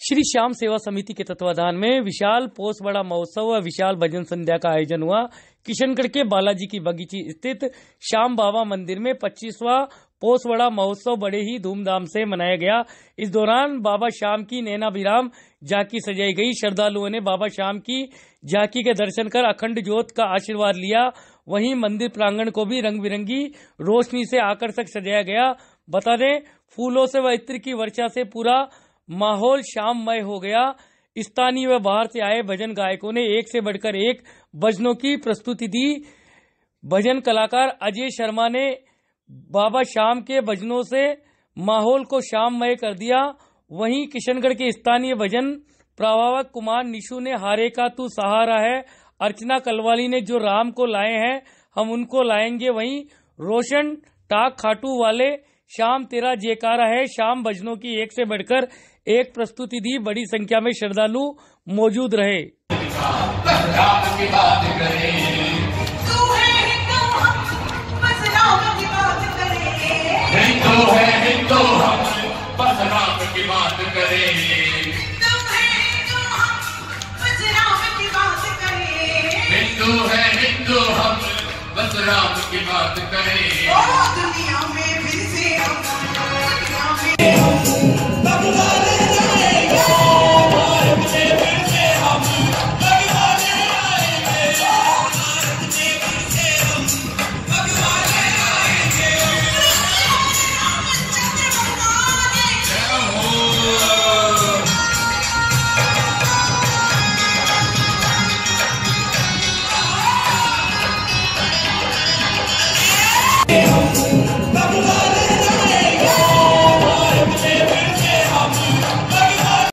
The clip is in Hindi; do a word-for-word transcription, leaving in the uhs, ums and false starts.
श्री श्याम सेवा समिति के तत्वाधान में विशाल पोसवाड़ा महोत्सव व विशाल भजन संध्या का आयोजन हुआ। किशनगढ़ के बालाजी की बगीची स्थित श्याम बाबा मंदिर में पच्चीसवां पोसवाड़ा महोत्सव बड़े ही धूमधाम से मनाया गया। इस दौरान बाबा श्याम की नैनाभिराम झांकी सजाई गई। श्रद्धालुओं ने बाबा श्याम की झांकी के दर्शन कर अखंड ज्योत का आशीर्वाद लिया। वहीं मंदिर प्रांगण को भी रंग बिरंगी रोशनी से आकर्षक सजाया गया। बता दें, फूलों से व इत्र की वर्षा से पूरा माहौल श्याममय हो गया। स्थानीय व बाहर से आए भजन गायकों ने एक से बढ़कर एक भजनों की प्रस्तुति दी। भजन कलाकार अजय शर्मा ने बाबा श्याम के भजनों से माहौल को श्याममय कर दिया। वहीं किशनगढ़ के स्थानीय भजन प्रभावक कुमार निशु ने हारे का तू सहारा है, अर्चना कलवाली ने जो राम को लाए हैं हम उनको लाएंगे, वहीं रोशन टाक खाटू वाले श्याम तेरा जयकारा है, श्याम भजनों की एक से बढ़कर एक प्रस्तुति दी। बड़ी संख्या में श्रद्धालु मौजूद रहे। हिंदू है हिंदू हम बस राम की बात करें, हिंदू है हिंदू हम बस राम की बात करें। ओ दुनिया में फिर से हम दुनिया में